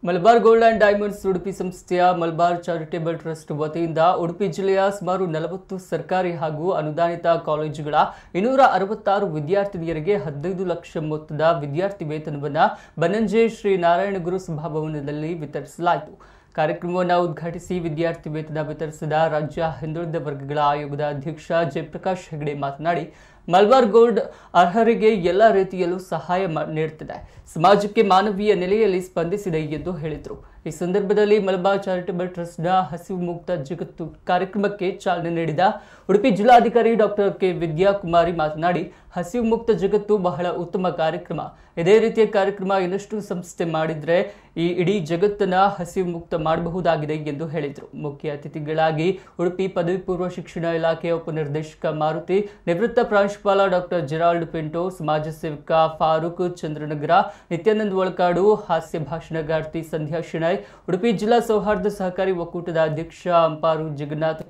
Malabar gold and diamonds Udupi ಸಂಸ್ಥೆಯ Malabar charitable trust ವತಿಯಿಂದ ಉಡುಪಿ ಜಿಲ್ಲೆಯ ಸುಮಾರು 40 ಸರ್ಕಾರಿ ಹಾಗೂ ಅನುದಾನಿತ ಕಾಲೇಜುಗಳ 266 ವಿದ್ಯಾರ್ಥಿನಿಯರಿಗೆ 15 ಲಕ್ಷ ಮೊತ್ತದ ವಿದ್ಯಾರ್ಥಿ ವೇತನವನ್ನು ಬನ್ನಂಜೆ ಶ್ರೀ ನಾರಾಯಣ ಗುರು ಸಭಾಭವನದಲ್ಲಿ ವಿತರಿಸಲಾಯಿತು. ಕಾರ್ಯಕ್ರಮವನ್ನು ಉದ್ಘಾಟಿಸಿ ವಿದ್ಯಾರ್ಥಿ ವೇತನ ವಿತರಿಸಿದ ರಾಜ್ಯ ಹಿಂದುಳಿದ ವರ್ಗಗಳ ಆಯೋಗದ ಅಧ್ಯಕ್ಷ ಜಯಪ್ರಕಾಶ್ ಹೆಗಡೆ ಮಾತನಾಡಿ, ಮಲಬಾರ್ ಗೋಲ್ಡ್ ಅರ್ಹರಿಗೆ ಎಲ್ಲ ರೀತಿಯಲ್ಲೂ ಸಹಾಯ ನೀಡುತ್ತಿದೆ, ಸಮಾಜಕ್ಕೆ ಮಾನವೀಯ ನೆಲೆಯಲ್ಲಿ ಸ್ಪಂದಿಸಿದೆ ಎಂದು ಹೇಳಿದರು. ಈ ಸಂದರ್ಭದಲ್ಲಿ ಮಲಬಾರ್ ಚಾರಿಟೇಬಲ್ ಟ್ರಸ್ಟ್ನ ಹಸಿವು ಮುಕ್ತ ಜಗತ್ತು ಕಾರ್ಯಕ್ರಮಕ್ಕೆ ಚಾಲನೆ ನೀಡಿದ ಉಡುಪಿ ಜಿಲ್ಲಾಧಿಕಾರಿ ಡಾಕ್ಟರ್ ಕೆ ವಿದ್ಯಾಕುಮಾರಿ ಮಾತನಾಡಿ, ಹಸಿವು ಮುಕ್ತ ಜಗತ್ತು ಬಹಳ ಉತ್ತಮ ಕಾರ್ಯಕ್ರಮ. ಇದೇ ರೀತಿಯ ಕಾರ್ಯಕ್ರಮ ಇನ್ನಷ್ಟು ಸಂಸ್ಥೆ ಮಾಡಿದ್ರೆ ಈ ಇಡೀ ಜಗತ್ತನ್ನ ಹಸಿವು ಮುಕ್ತ ಮಾಡಬಹುದಾಗಿದೆ ಎಂದು ಹೇಳಿದರು. ಮುಖ್ಯ ಅತಿಥಿಗಳಾಗಿ ಉಡುಪಿ ಪದವಿ ಪೂರ್ವ ಶಿಕ್ಷಣ ಇಲಾಖೆಯ ಉಪನಿರ್ದೇಶಕ ಮಾರುತಿ, ನಿವೃತ್ತ ಪ್ರಾಂಶುಪಾಲ ಡಾಕ್ಟರ್ ಜೆರಾಲ್ಡ್ ಪಿಂಟೋ, ಸಮಾಜ ಸೇವಕ ಫಾರೂಕ್ ಚಂದ್ರನಗರ, ನಿತ್ಯಾನಂದ್ ಒಳಕಾಡು, ಹಾಸ್ಯ ಭಾಷಣಗಾರ್ತಿ ಸಂಧ್ಯಾ ಶೆಣೈ, ಉಡುಪಿ ಜಿಲ್ಲಾ ಸೌಹಾರ್ದ ಸಹಕಾರಿ ಒಕ್ಕೂಟದ ಅಧ್ಯಕ್ಷ ಅಂಪಾರು ಜಗನ್ನಾಥ್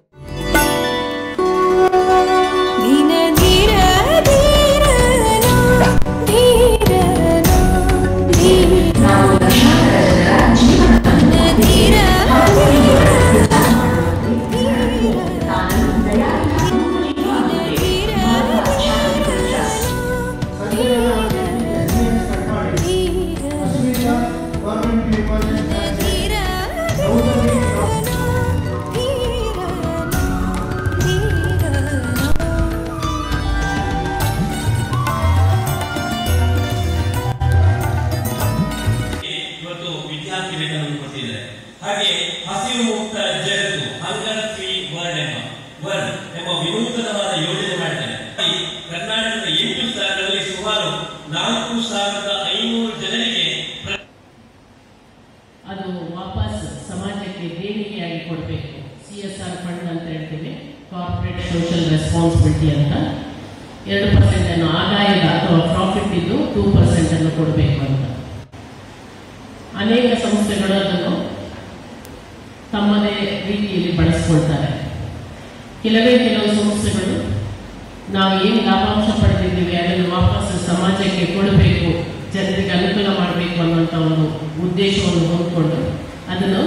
ಹಾಗೆ ಹಸಿವು ಮುಕ್ತ ಜಗತ್ತು ಹಂಗರ್ ಫ್ರೀ ವರ್ಲ್ಡ್ ಎಂಬ ವಿನೂತನವಾದ ಯೋಜನೆ ಮಾಡಿದ್ದಾರೆ. ಕರ್ನಾಟಕದ 8 ಸ್ಥಳಗಳಲ್ಲಿ ಸುಮಾರು 4,500 ಜನರಿಗೆ ಅದು ವಾಪಸ್ ಸಮಾಜಕ್ಕೆ ದೇಣಿಗೆಯಾಗಿ ಕೊಡಬೇಕು. CSR ಫಂಡ್ ಅಂತ ಹೇಳ್ತೀವಿ, ಕಾರ್ಪೊರೇಟ್ ಸೋಷಿಯಲ್ ರೆಸ್ಪಾನ್ಸಿಬಿಲಿಟಿ ಅಂತ. 2% ಅನ್ನು ಆದಾಯದ ಅಥವಾ ಪ್ರಾಫಿಟ್ ಇದ್ದು 2% ಅನ್ನು ಕೊಡಬೇಕು ಅಂತ ಅನೇಕ ಸಂಸ್ಥೆಗಳು ಅದನ್ನು ತಮ್ಮದೇ ರೀತಿಯಲ್ಲಿ ಬಳಸ್ಕೊಳ್ತಾರೆ. ಕೆಲವು ಸಂಸ್ಥೆಗಳು ನಾವು ಏನು ಲಾಭಾಂಶ ಪಡೆದಿದ್ದೀವಿ ಅದನ್ನು ವಾಪಸ್ ಸಮಾಜಕ್ಕೆ ಕೊಡಬೇಕು, ಜನರಿಗೆ ಅನುಕೂಲ ಮಾಡಬೇಕು ಅನ್ನುವಂಥ ಒಂದು ಉದ್ದೇಶವನ್ನು ಹೊಂದಿಕೊಂಡು ಅದನ್ನು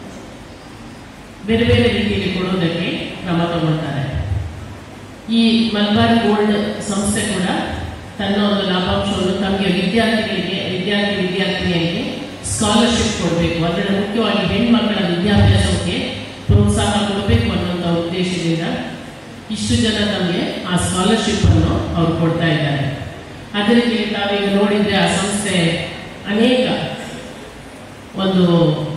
ಬೇರೆ ಬೇರೆ ರೀತಿಯಲ್ಲಿ ಕೊಡೋದಕ್ಕೆ ಕ್ರಮ ತಗೊಳ್ತಾರೆ. ಈ ಮಲಬಾರ್ ಗೋಲ್ಡ್ ಸಂಸ್ಥೆ ಕೂಡ ತನ್ನ ಒಂದು ಲಾಭಾಂಶವನ್ನು ತಮಗೆ ವಿದ್ಯಾರ್ಥಿನಿಯರಿಗೆ ಸ್ಕಾಲರ್ಶಿಪ್ ಕೊಡಬೇಕು, ಅದರಲ್ಲಿ ಮುಖ್ಯವಾಗಿ ಹೆಣ್ಮಕ್ಕಳ ವಿದ್ಯಾಭ್ಯಾಸಕ್ಕೆ ಪ್ರೋತ್ಸಾಹ ಕೊಡಬೇಕು ಅನ್ನುವಂಥ ಉದ್ದೇಶದಿಂದ ಇಷ್ಟು ಜನ ನಮಗೆ ಆ ಸ್ಕಾಲರ್ಶಿಪ್ ಅನ್ನು ಅವರು ಕೊಡ್ತಾ ಇದ್ದಾರೆ. ಅದರಲ್ಲಿ ತಾವೀಗ ನೋಡಿದ್ರೆ ಆ ಸಂಸ್ಥೆ ಅನೇಕ ಒಂದು